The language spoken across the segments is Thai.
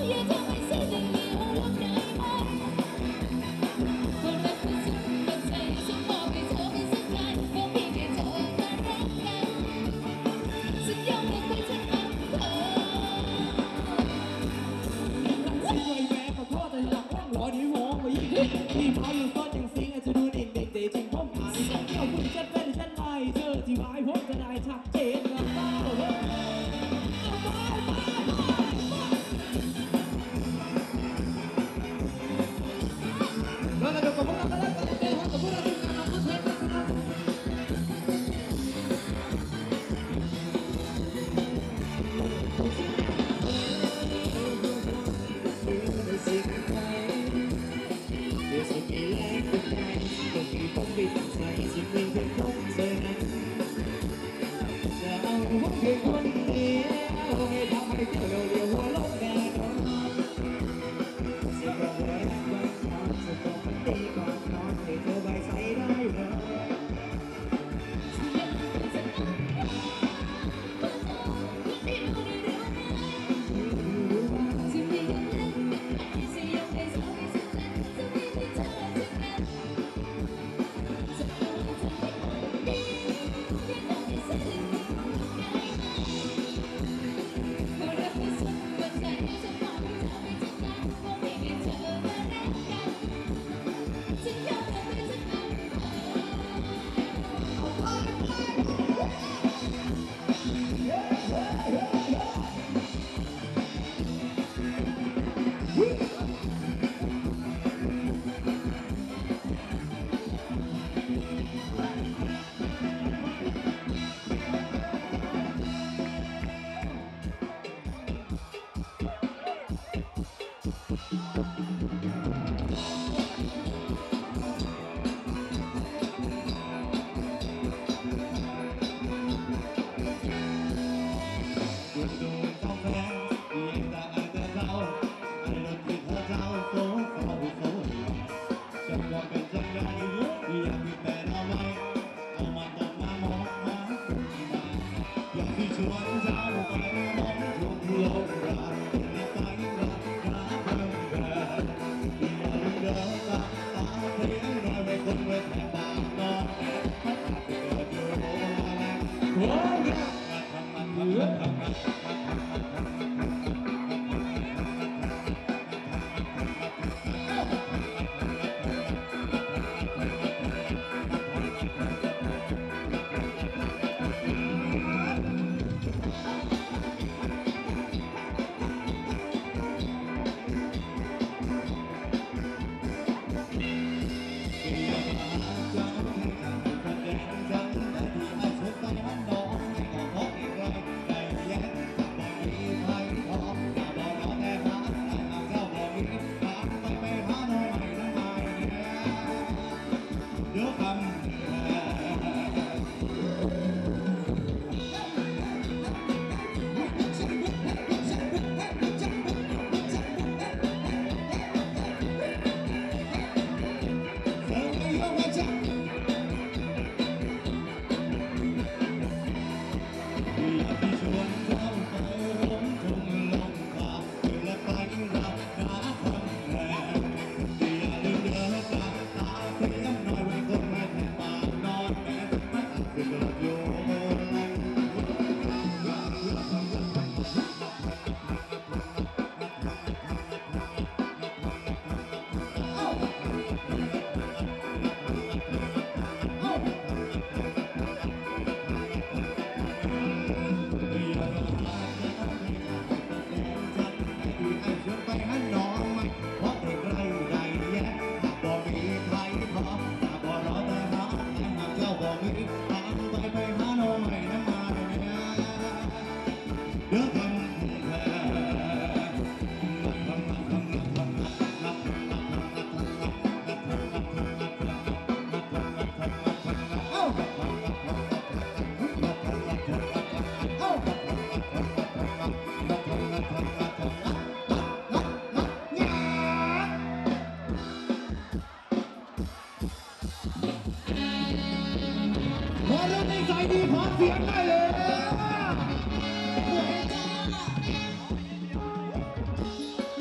เ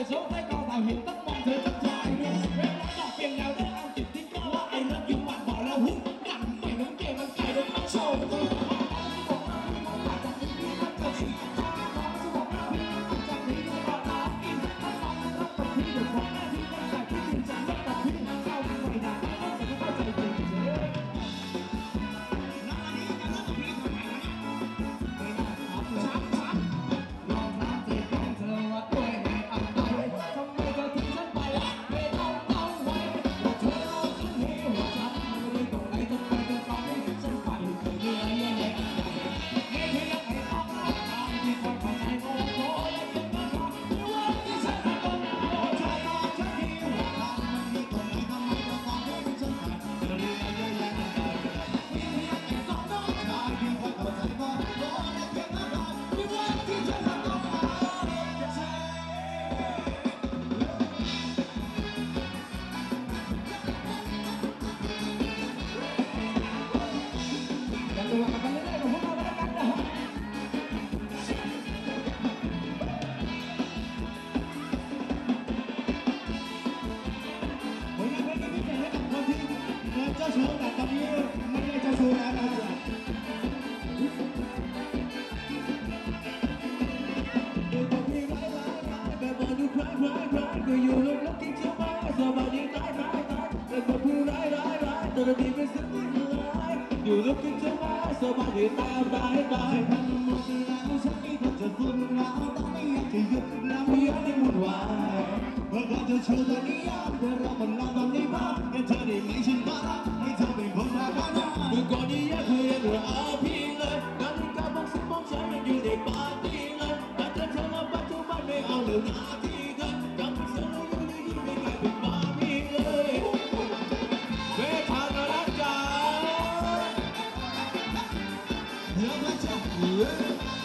โชว์ให้กองเราเห็นต้องมองเธอทั้งใจเวลาดอกเปลี่ยนแล้วได้เอาจิตที่ก็ว่าไอ้รักยิ่งหวานบอกเราหุ้นหนังใหม่น้องเกมมันไก่โดนมาโชว์ตัวเจ้าชู้แต่ตอนนี้ไม่ได้เจ้าชู้แล้วนะก็อยู่ลงแล้วกินเช้ามาสบายดีตายแต่คนผู้ร้ายตัวดีเป็นสิ่งที่ร้ายอยู่ลงกินเช้ามาสบายดีตายพันหมดแล้วฉันไม่ควรจะฟื้นแล้วต้องไม่อยากจะหยุดแล้วไม่อยากให้วุ่นวายเมื่อก่อนจะโชว์ตัวนี้ย้ำแต่เรามันลองตอนนี้บ้างแค่เธอได้ไหมฉันบ้าให้เธอเป็นคนพาบ้าเมื่อก่อนนี้อยากคุยเรื่องอาพี่เลยนาฬิกาบอกสิบโมงเช้ายังอยู่ในปาร์ตี้เลยแต่เธอมาปัจจุบันไม่เอาเรื่องอาพี่กันยังไม่สนุกอยู่ดีไม่กลายเป็นบาร์บี้เลยเวทานาจาเดี๋ยวมาจับ